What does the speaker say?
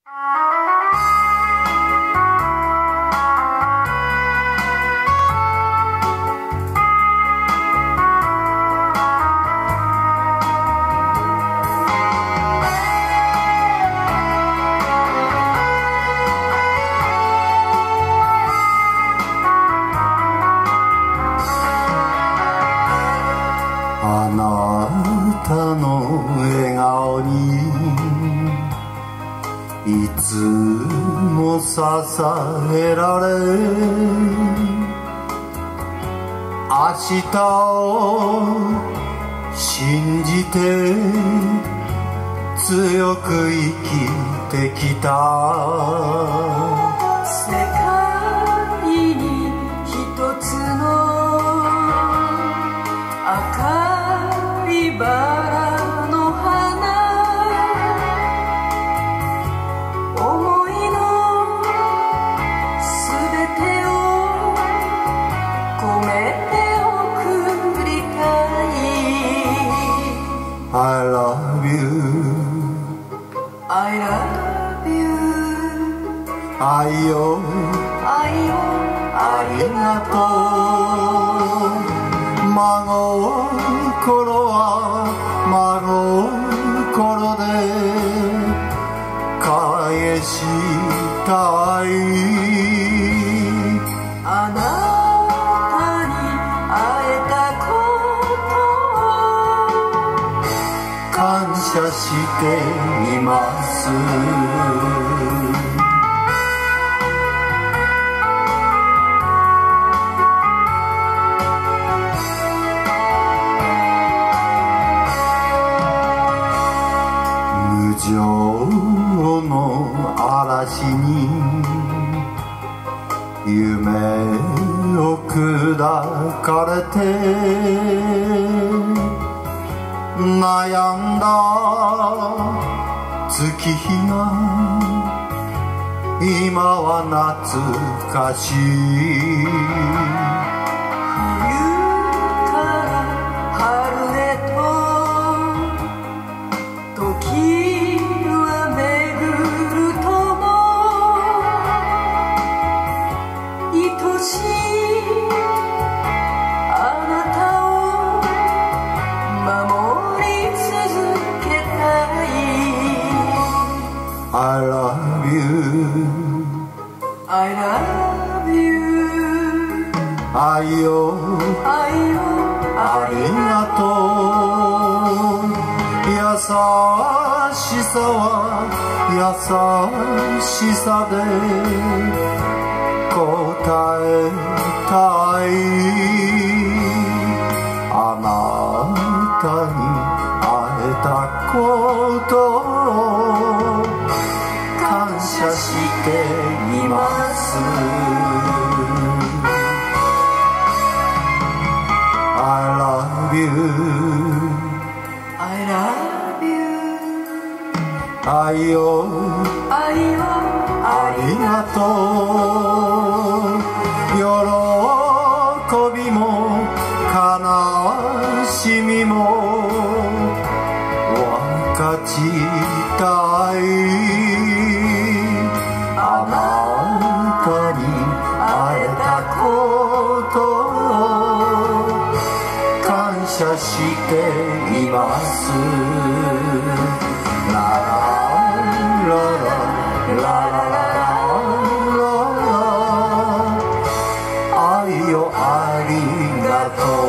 あなたの笑顔にいつも捧げられ、明日を信じて強く生きてきた。 世界に一つの赤いバラの花、思いのすべてを込めて送りたい。 I love you I love you 愛よ愛をありがとう。孫心は孫心で返したい。 あなたに会えたことを感謝しています。無情の嵐に夢を砕かれて悩んだ月日が今は懐かしい。 冬から春へと時は巡るとも愛しいあなたを守り続けたい。 I love you I love you 愛よ愛をありがとう。優しさは優しさで答えたい。あなたに会えたことを感謝しています。I love you I love you 愛よ愛をありがとう。喜びも悲しみも分かちたい。あなたに会えたことを感謝しています。ララララララララ愛よありがとう。